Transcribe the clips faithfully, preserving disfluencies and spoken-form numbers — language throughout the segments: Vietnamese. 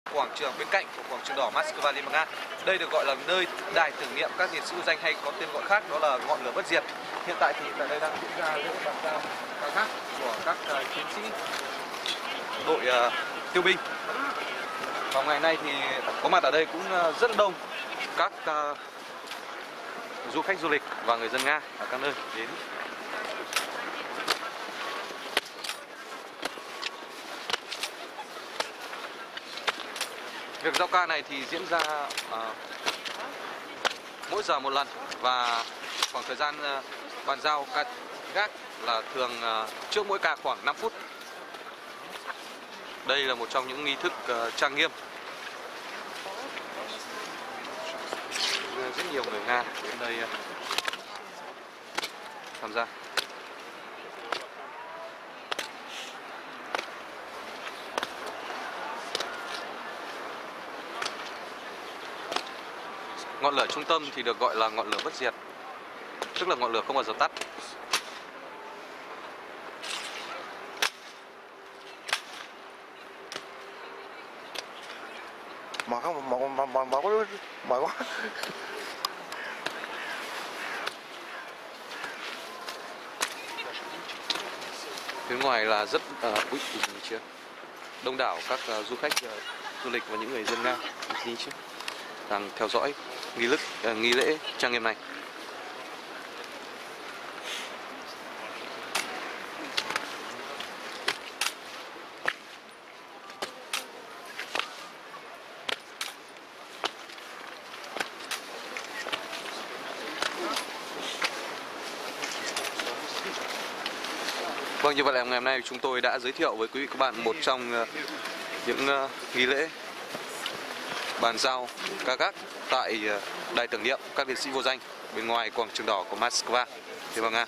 quảng trường bên cạnh của quảng trường đỏ Moscow Liên bang Nga. Đây được gọi là nơi đài tưởng niệm các liệt sĩ vô danh, hay có tên gọi khác đó là ngọn lửa bất diệt. Hiện tại thì tại đây đang diễn ra lễ bàn giao ca khác của các uh, chiến sĩ đội uh, tiêu binh. Và ngày nay thì có mặt ở đây cũng uh, rất đông các uh, du khách du lịch và người dân Nga ở các nơi đến. Việc giao ca này thì diễn ra uh, mỗi giờ một lần, và khoảng thời gian uh, bàn giao ca gác là thường uh, trước mỗi ca khoảng năm phút. Đây là một trong những nghi thức uh, trang nghiêm. Rất nhiều người Nga đến đây uh, tham gia. Ngọn lửa trung tâm thì được gọi là ngọn lửa bất diệt, tức là ngọn lửa không bao giờ tắt. Mà không mà mà mà mà có mà quá. Phía ngoài là rất uh, ui, chưa đông đảo các uh, du khách uh, du lịch và những người dân Nga đang theo dõi nghi lễ uh, nghi lễ trang nghiêm này. Vâng, như vậy là ngày hôm nay chúng tôi đã giới thiệu với quý vị các bạn một trong uh, những uh, nghi lễ bàn giao ca gác tại uh, đài tưởng niệm các liệt sĩ vô danh bên ngoài quảng trường đỏ của Moscow, Liên bang Nga.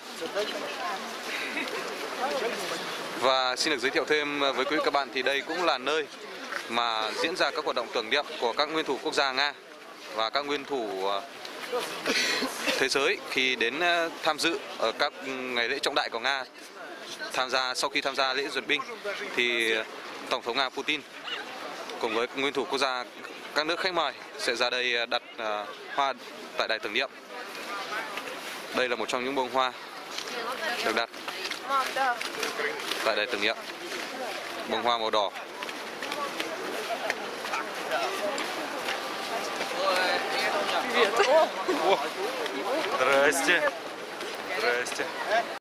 Và xin được giới thiệu thêm với quý vị các bạn thì đây cũng là nơi mà diễn ra các hoạt động tưởng niệm của các nguyên thủ quốc gia Nga và các nguyên thủ uh, thế giới khi đến uh, tham dự ở các ngày lễ trọng đại của Nga. Tham gia sau khi tham gia lễ duyệt binh thì Tổng thống Nga Putin cùng với nguyên thủ quốc gia các nước khách mời sẽ ra đây đặt uh, hoa tại đài tưởng niệm. Đây là một trong những bông hoa được đặt tại đài tưởng niệm, bông hoa màu đỏ. Здрасте. Здрасте.